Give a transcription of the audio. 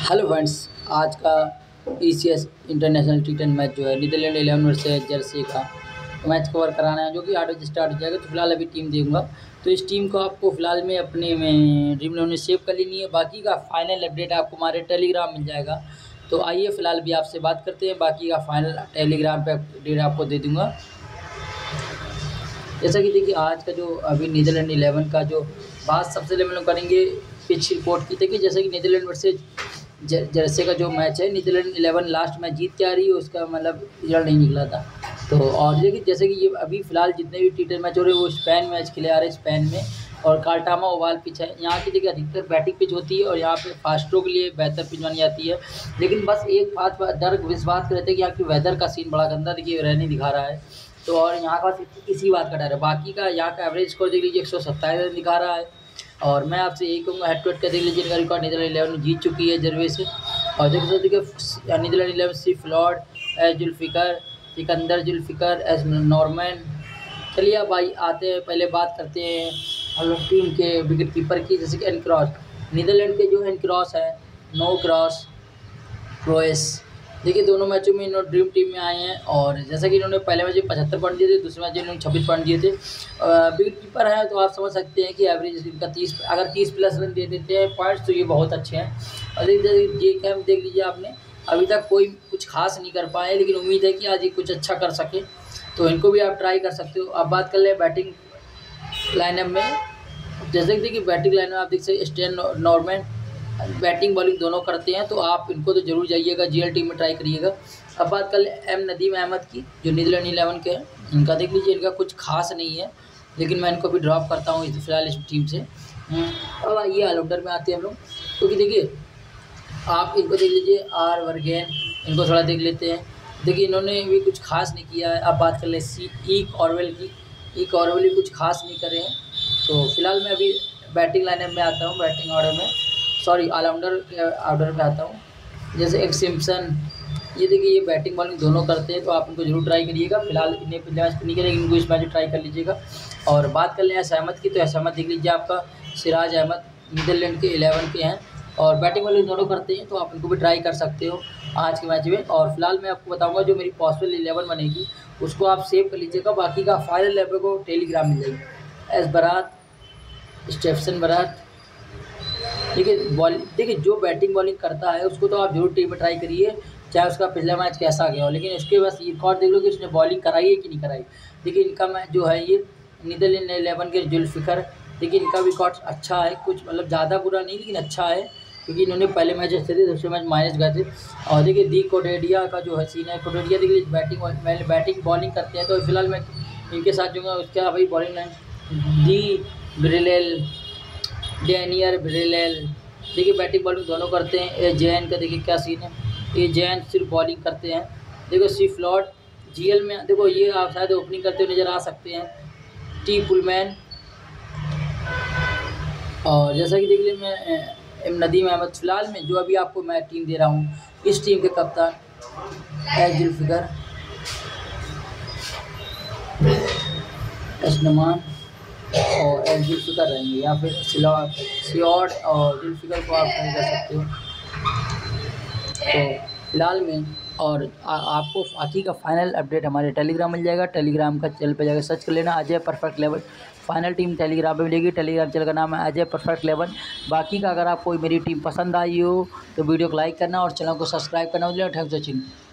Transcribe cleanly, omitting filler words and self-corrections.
Hello friends, आज का ECS international T10 match जो है नीदरलैंड 11 वर्सेस जर्सी का मैच कवर कराना है, जो कि 8 बजे स्टार्ट हो जाएगा। तो फिलहाल अभी टीम दूंगा, तो इस टीम को आपको फिलहाल में अपने में ड्रीम इलेवन में सेव कर लेनी है। बाकी का फाइनल अपडेट आपको हमारे टेलीग्राम मिल जाएगा। तो आइए फिलहाल भी आपसे बात करते हैं, बाकी का फाइनल टेलीग्राम पे अपडेट आपको दे दूँगा। जैसा कि देखिए, आज का जो अभी नीदरलैंड 11 का जो बात सबसे पहले हम लोग करेंगे पिच रिपोर्ट की। देखिए, जैसे कि नीदरलैंड वर्सेस जर्सी का जो मैच है, नीदरलैंड 11 लास्ट मैच जीत के आ रही है, उसका मतलब रिजल्ट नहीं निकला था। तो और देखिए, जैसे कि ये अभी फिलहाल जितने भी टी10 मैच हो रहे हैं वो स्पेन मैच खेले आ रहे हैं स्पेन में, और कार्टामा ओवाल पिच है। यहाँ की देखिए अधिकतर बैटिंग पिच होती है और यहाँ पे फास्टों के लिए बेहतर पिच मानी जाती है। लेकिन बस एक बात डर इस बात का रहता है कि यहाँ की वेदर का सीन बड़ा गंदा देखिए रहने दिखा रहा है। तो और यहाँ का बस इसी बात का डर है। बाकी का यहाँ का एवरेज स्कोर देख लीजिए 127 रन दिखा रहा है। और मैं आपसे यही कहूँगा, हेड टू हेड का देख लीजिए, इनका रिकॉर्ड नीदरलैंड 11 जीत चुकी है जर्वे से। और देखिए नीदरलैंड 11 सिर्फ lord S Zulfiqar, Sikandar Zulfiqar, S Norman. चलिए अब भाई आते हैं, पहले बात करते हैं हम लोग टीम के विकेट कीपर की। जैसे कि एन क्रॉस, नीदरलैंड के जो एन क्रॉस है, नो क्रॉस क्रोएस, देखिए दोनों मैचों में इन्होंने ड्रीम टीम में आए हैं। और जैसा कि इन्होंने पहले मैच में 75 पॉइंट दिए थे, दूसरे मैच में इन्होंने 26 पॉइंट दिए थे। विकेट कीपर है तो आप समझ सकते हैं कि एवरेज इनका 30, अगर 30 प्लस रन दे देते हैं पॉइंट्स तो ये बहुत अच्छे हैं। और ये कैम देख लीजिए आपने, अभी तक कोई कुछ खास नहीं कर पाए, लेकिन उम्मीद है कि आज ये कुछ अच्छा कर सके, तो इनको भी आप ट्राई कर सकते हो। अब बात कर ले बैटिंग लाइनअप में। जैसे कि देखिए बैटिंग लाइनअप आप देख सकते, स्टेन नॉर्मैन बैटिंग बॉलिंग दोनों करते हैं, तो आप इनको तो जरूर जाइएगा, जीएल टीम में ट्राई करिएगा। अब बात कर ले एम नदीम अहमद की, जो नीदरलैंड 11 के हैं। इनका देख लीजिए, इनका कुछ खास नहीं है, लेकिन मैं इनको भी ड्रॉप करता हूँ फिलहाल इस टीम से। अब आइए ऑलराउंडर में आते हैं हम लोग, क्योंकि देखिए आप इनको देख लीजिए, आर वर्गेन, इनको थोड़ा देख लेते हैं। देखिए इन्होंने भी कुछ खास नहीं किया है। अब बात कर ले ई कॉर्वेल की, ई कॉर्वेल भी कुछ खास नहीं करे हैं। तो फिलहाल मैं अभी बैटिंग लाइनअप में आता हूँ, बैटिंग ऑर्डर में, सॉरी ऑलराउंडर के ऑर्डर में आता हूँ। जैसे एक सिम्पसन, ये देखिए ये बैटिंग बॉलिंग दोनों करते हैं, तो आप इनको जरूर ट्राई करिएगा। फिलहाल इन्हें पिछले मैच नहीं करेंगे, इनको इस मैच ट्राई कर लीजिएगा। और बात कर लें एस अहमद की, तो एस अहमद देख लीजिए आपका सिराज अहमद नीदरलैंड के 11 के हैं, और बैटिंग बॉलिंग दोनों करते हैं, तो आप इनको भी ट्राई कर सकते हो आज के मैच में। और फिलहाल मैं आपको बताऊँगा जो मेरी पॉसिबल 11 बनेगी, उसको आप सेव कर लीजिएगा। बाकी का फाइनल लेवल को टेलीग्राम मिल जाएगी। एस बरात, स्टेफसन बरात, देखिए जो बैटिंग बॉलिंग करता है उसको तो आप जरूर टीम में ट्राई करिए, चाहे उसका पिछला मैच कैसा गया हो। लेकिन इसके बस ये रिकॉर्ड देख लो कि उसने बॉलिंग कराई है कि नहीं कराई। देखिए इनका मैच जो है ये नीदरलैंड 11 के जुल्फिकर, देखिए इनका भी रिकॉर्ड अच्छा है, कुछ मतलब ज़्यादा बुरा नहीं लेकिन अच्छा है, क्योंकि इन्होंने पहले मैच अच्छे थे, दूसरे मैच माइनस गए थे। और देखिए दी कोडेडिया का जो है सीन है, कोडेडिया देखिए बैटिंग बॉलिंग करते हैं, तो फिलहाल मैं इनके साथ जो है उसका भाई बॉलिंग लाइन दी ब्रिलेल, डैनियर ब्रिलेल, देखिए बैटिंग बॉलिंग दोनों करते हैं। ए जैन का देखिए क्या सीन है, ये जैन सिर्फ बॉलिंग करते हैं। देखो सी फ्लॉट जीएल में, देखो ये आप शायद ओपनिंग करते हुए नज़र आ सकते हैं, टी पुलमैन। और जैसा कि देख लीजिए मैं एम नदीम अहमद, फिलहाल में जो अभी आपको मैं टीम दे रहा हूँ, इस टीम के कप्तान एस जुल्फिकर, एस नमान और एस जुल्फिकर रहेंगे, या फिर सियोड और जुल्फिकर को आप नहीं कर सकते हो। तो फिलहाल में और आपको बाकी का फाइनल अपडेट हमारे टेलीग्राम मिल जाएगा। टेलीग्राम का चैनल पे जाकर सर्च कर लेना, Ajay perfect 11 final team Telegram पे मिलेगी। टेलीग्राम चैनल का नाम है अजय परफेक्ट 11। बाकी का अगर आपको मेरी टीम पसंद आई हो तो वीडियो को लाइक करना और चैनल को सब्सक्राइब करना। Thanks for watching.